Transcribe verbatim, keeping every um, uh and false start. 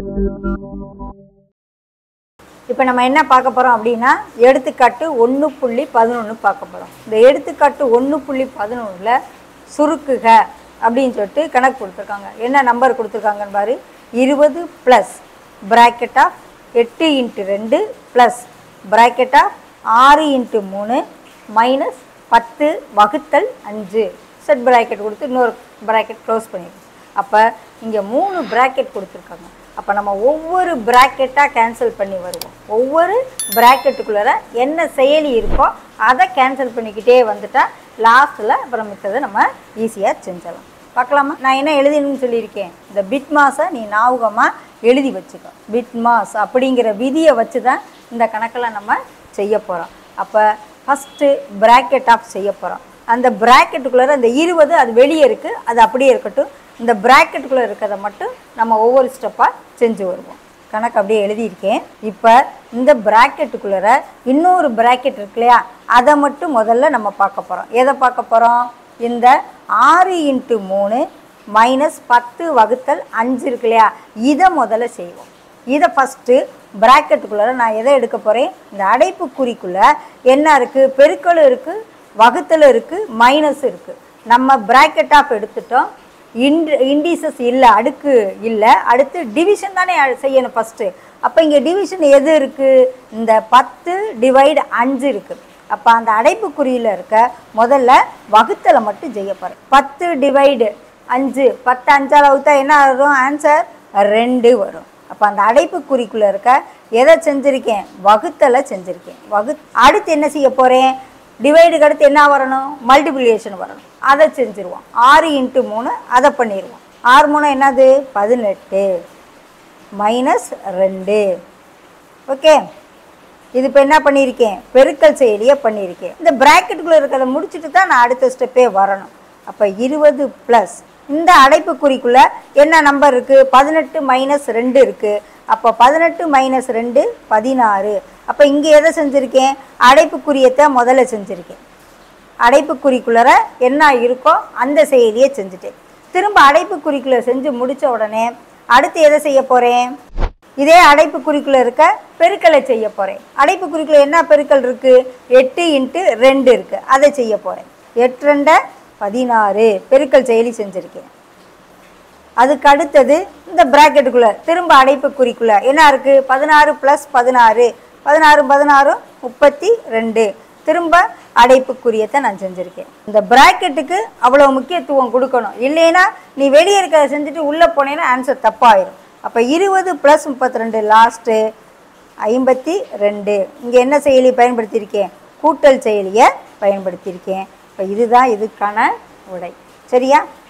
இப்போ நம்ம என்ன பார்க்க போகிறோம் அப்படின்னா எடுத்துக்காட்டு ஒன்று புள்ளி பதினொன்று பார்க்க போகிறோம். இந்த எடுத்துக்காட்டு ஒன்று புள்ளி பதினொன்றில் சுருக்குக அப்படின்னு சொல்லிட்டு கணக்கு கொடுத்துருக்காங்க. என்ன நம்பர் கொடுத்துருக்காங்கன்னு பாரு. இருபது ப்ளஸ் ப்ராக்கெட் ஆஃப் எட்டு இன்ட்டு ரெண்டு ப்ளஸ் ப்ராக்கெட் ஆஃப் ஆறு இன்ட்டு மூணு மைனஸ் பத்து வகுத்தல் அஞ்சு செட் ப்ராக்கெட் கொடுத்து இன்னொரு ப்ராக்கெட் க்ளோஸ் பண்ணிடுங்க. அப்போ இங்கே மூணு ப்ராக்கெட் கொடுத்துருக்காங்க. அப்போ நம்ம ஒவ்வொரு ப்ராக்கெட்டாக கேன்சல் பண்ணி வருவோம். ஒவ்வொரு ப்ராக்கெட்டுக்குள்ளே என்ன செயலி இருக்கோ அதை கேன்சல் பண்ணிக்கிட்டே வந்துட்டால் லாஸ்ட்டில் அப்புறம் மித்ததை நம்ம ஈஸியாக செஞ்சிடலாம். பார்க்கலாமா? நான் என்ன எழுதினுன்னு சொல்லியிருக்கேன். இந்த பிட் மாஸை நீ ஞாபகமாக எழுதி வச்சுக்கோ. பிட் மாஸ் அப்படிங்கிற விதியை வச்சு தான் இந்த கணக்கில் நம்ம செய்ய போகிறோம். அப்போ ஃபஸ்ட்டு ப்ராக்கெட் ஆஃப் செய்ய போகிறோம். அந்த ப்ராக்கெட்டுக்குள்ளே அந்த இருபது அது வெளியே இருக்குது, அது அப்படியே இருக்கட்டும். இந்த ப்ராக்கெட்டுக்குள்ளே இருக்கிறத மட்டும் நம்ம ஒவ்வொரு ஸ்டெப்பாக செஞ்சு வருவோம். கணக்கு அப்படியே எழுதியிருக்கேன். இப்போ இந்த ப்ராக்கெட்டுக்குள்ளே இன்னொரு ப்ராக்கெட் இருக்கு இல்லையா, அதை மட்டும் முதல்ல நம்ம பார்க்க போகிறோம். எதை பார்க்க போகிறோம்? இந்த ஆறு இன்ட்டு மூணு மைனஸ் பத்து வகுத்தல் அஞ்சு இருக்கு இல்லையா, இதை முதல்ல செய்வோம். இதை ஃபஸ்ட்டு ப்ராக்கெட்டுக்குள்ளே நான் எதை எடுக்க போகிறேன்? இந்த அடைப்பு குறிக்குள்ளே என்ன இருக்குது? பெருக்கலும் இருக்குது, வகுத்தலும் இருக்குது, மைனஸ் இருக்குது. நம்ம ப்ராக்கெட் ஆஃப் எடுத்துட்டோம். இன்ட் இண்டீசஸ் இல்லை, அடுக்கு இல்லை. அடுத்து டிவிஷன் தானே செய்யணும் ஃபஸ்ட்டு. அப்போ இங்கே டிவிஷன் எது இருக்குது? இந்த பத்து டிவைடு அஞ்சு இருக்குது. அப்போ அந்த அடைப்புக்குறியில் இருக்க முதல்ல வகுத்தலை மட்டும் செய்ய போகிறேன். பத்து டிவைடு அஞ்சு, பத்து அஞ்சால் வகுத்தா என்ன வரும்? ஆன்சர் ரெண்டு வரும். அப்போ அந்த அடைப்புக்குறிக்குள்ளே இருக்க எதை செஞ்சுருக்கேன்? வகுத்தலை செஞ்சுருக்கேன். வகு அடுத்து என்ன செய்ய போகிறேன்? டிவைடுக்கு அடுத்து என்ன வரணும்? மல்டிப்ளிகேஷன் வரணும். அதை செஞ்சுருவோம். ஆறு இன்ட்டு மூணு அதை பண்ணிடுவோம். ஆறு மூணு என்னது? பதினெட்டு மைனஸ் ரெண்டு. ஓகே, இது இப்போ என்ன பண்ணியிருக்கேன்? பெருக்கல் செயலியை பண்ணியிருக்கேன். இந்த ப்ராக்கெட்டுக்குள்ளே இருக்கிறத முடிச்சுட்டு தான் நான் அடுத்த ஸ்டெப்பே வரணும். அப்போ இருபது ப்ளஸ் இந்த அடைப்புக்குறிக்குள்ளே என்ன நம்பர் இருக்குது? பதினெட்டு மைனஸ் ரெண்டு இருக்குது. அப்போ பதினெட்டு மைனஸ் ரெண்டு பதினாறு. அப்போ இங்கே எதை செஞ்சுருக்கேன்? அடைப்புக்குறியத்தை முதல்ல செஞ்சுருக்கேன். அடைப்புக்குறிக்குள்ளே என்ன இருக்கோ அந்த செயலியை செஞ்சுட்டேன். திரும்ப அடைப்புக்குறிக்குள்ளே செஞ்சு முடித்த உடனே அடுத்து எதை செய்ய போகிறேன்? இதே அடைப்புக்குறிக்குள்ளே இருக்க பெருக்கலை செய்ய போகிறேன். அடைப்புக்குறிக்குள்ளே என்ன பெருக்கல் இருக்குது? எட்டு இன்ட்டு ரெண்டு இருக்குது, அதை செய்ய போகிறேன். எட்டு ரெண்டை பதினாறு பெருக்கல் செயலி செஞ்சுருக்கேன். அதுக்கு அடுத்தது இந்த ப்ராக்கெட்டுக்குள்ளே திரும்ப அடைப்புக்குறிக்குள்ளே என்ன இருக்குது? பதினாறு ப்ளஸ் பதினாறு, பதினாறு பதினாறு முப்பத்தி ரெண்டு. திரும்ப அடைப்புக்குறியத்தை நான் செஞ்சுருக்கேன். இந்த ப்ராக்கெட்டுக்கு அவ்வளோ முக்கியத்துவம் கொடுக்கணும். இல்லைன்னா நீ வெளியே இருக்கிறத செஞ்சுட்டு உள்ளே போனேன்னா ஆன்சர் தப்பாயிடும். அப்போ இருபது ப்ளஸ் முப்பத்தி ரெண்டு லாஸ்ட்டு ஐம்பத்தி ரெண்டு. இங்கே என்ன செயலி பயன்படுத்தியிருக்கேன்? கூட்டல் செயலியை பயன்படுத்தியிருக்கேன். இப்போ இதுதான் இதுக்கான விடை. சரியா?